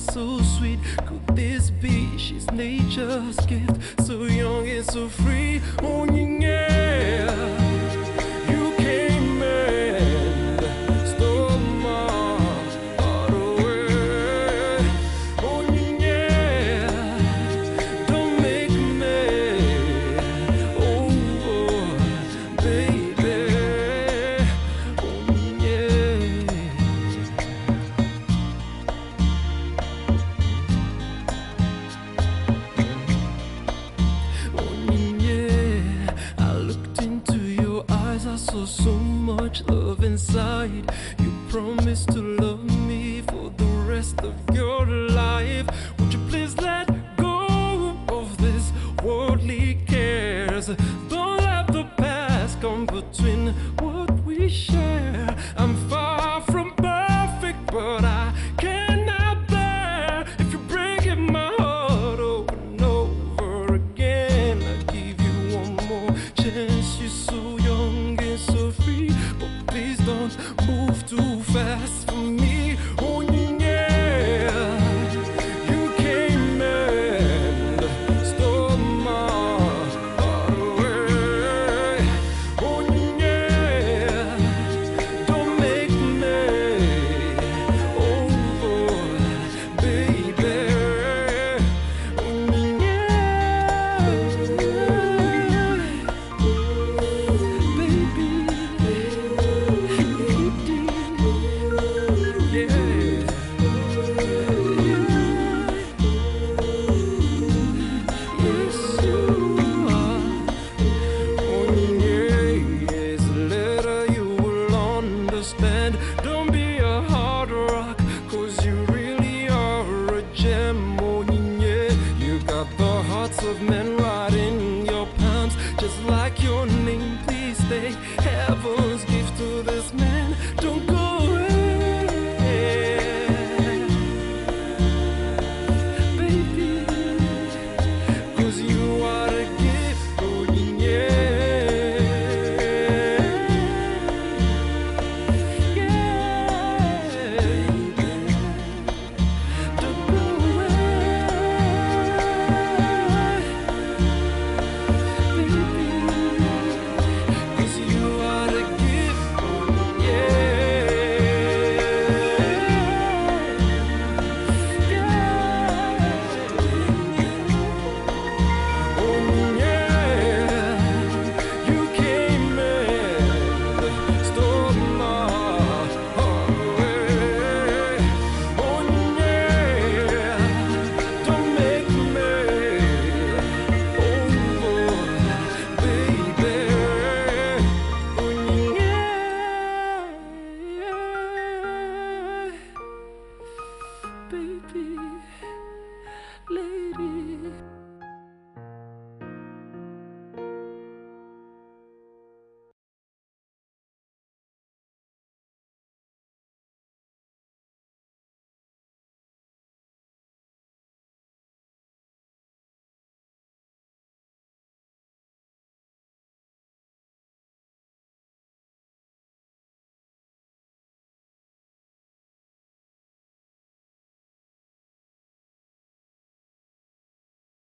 so sweet could this be? She's nature's gift, so young and so free. Oh yeah, you came and stole my heart away. Oh yeah, don't make me over, baby. Oh yeah. Yeah, I looked into your eyes, I saw so much love inside. You promised to love me for the rest of your life. Would you please let go of this worldly cares? Don't let the past come between what we share. I'm far from perfect, but I cannot bear if you're breaking my heart over and over again. I give you one more chance. You're so young and so free, but please don't move too fast for me. Oh yeah, you came and stole my heart away. Oh yeah, don't make me over, baby. Oh yeah, baby. Yes, you are. Oh yeah, it's a letter you will understand. Don't be a hard rock, 'cause you really are a gem. Oh yeah, you got the hearts of men right in your palms, just like your name. Please stay heaven's